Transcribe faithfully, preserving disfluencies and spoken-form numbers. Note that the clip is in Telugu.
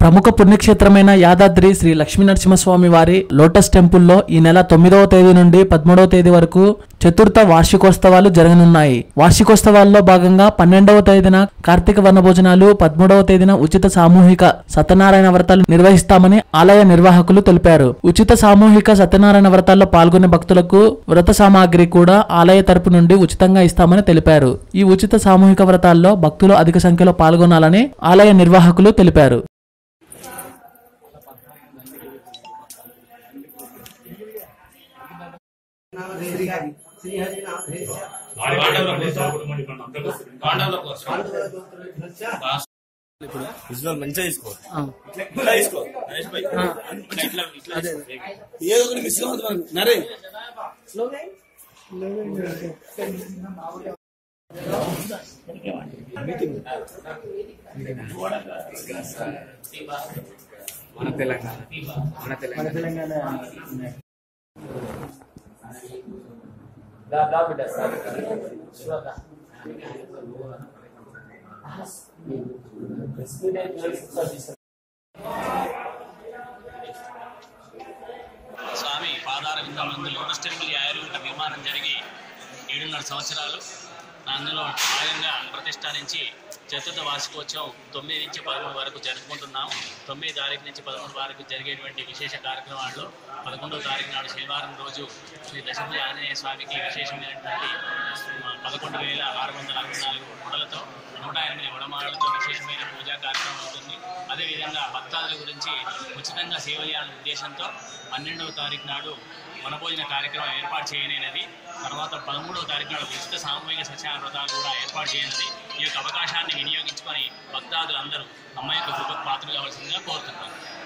ప్రముఖ పుణ్యక్షేత్రమైన యాదాద్రి శ్రీ లక్ష్మీ నరసింహస్వామి వారి లోటస్ టెంపుల్లో ఈ నెల తొమ్మిదవ తేదీ నుండి పదమూడవ తేదీ వరకు చతుర్థ వార్షికోత్సవాలు జరగనున్నాయి. వార్షికోత్సవాల్లో భాగంగా పన్నెండవ తేదీన కార్తీక వనభోజనాలు, పదమూడవ తేదీన ఉచిత సామూహిక సత్యనారాయణ వ్రతాలు నిర్వహిస్తామని ఆలయ నిర్వాహకులు తెలిపారు. ఉచిత సామూహిక సత్యనారాయణ వ్రతాల్లో పాల్గొనే భక్తులకు వ్రత సామాగ్రి కూడా ఆలయ తరపు నుండి ఉచితంగా ఇస్తామని తెలిపారు. ఈ ఉచిత సామూహిక వ్రతాల్లో భక్తులు అధిక సంఖ్యలో పాల్గొనాలని ఆలయ నిర్వాహకులు తెలిపారు. మంచిగా తీసుకో ఏదో ఒకటి మిస్ అవుతుంది నరే మన తెలంగాణ మన తెలంగాణ दा दा बेटा दा స్వామి పాదార విందాలందు లోటస్ టెంపుల్ ఆయుర్వేద నిర్మాణం జరిగి ఏడున్నర సంవత్సరాలు అందులో భాగంగా ప్రతిష్ఠానించి చతుర్థ వార్షికోత్సవం తొమ్మిది నుంచి పదమూడు వరకు జరుపుకుంటున్నాం. తొమ్మిది తారీఖు నుంచి పదమూడు వరకు జరిగేటువంటి విశేష కార్యక్రమాల్లో పదకొండవ తారీఖు నాడు శనివారం రోజు శ్రీ దశభుజ ఆంజనేయ స్వామికి విశేషమైనటువంటి పదకొండు వేల ఆరు వందల అరవై నాలుగు కొండలతో నూట ఎనిమిది వడమాలతో విశేషమైన పూజా కార్యక్రమం అవుతుంది. అదేవిధంగా భక్తాదుల గురించి ఉచితంగా సేవ చేయాలనే ఉద్దేశంతో పన్నెండవ తారీఖు నాడు వనభోజన కార్యక్రమం ఏర్పాటు చేయనది. తర్వాత పదమూడవ తారీఖు నాడు ఉచిత సామూహిక సత్యనారాయణ వ్రతాలు కూడా ఏర్పాటు చేయనది. ఈ యొక్క అవకాశాన్ని వినియోగించుకొని భక్తాదులందరూ అమ్మ యొక్క కృపకు పాత్రలు కావాల్సిందిగా కోరుతున్నారు.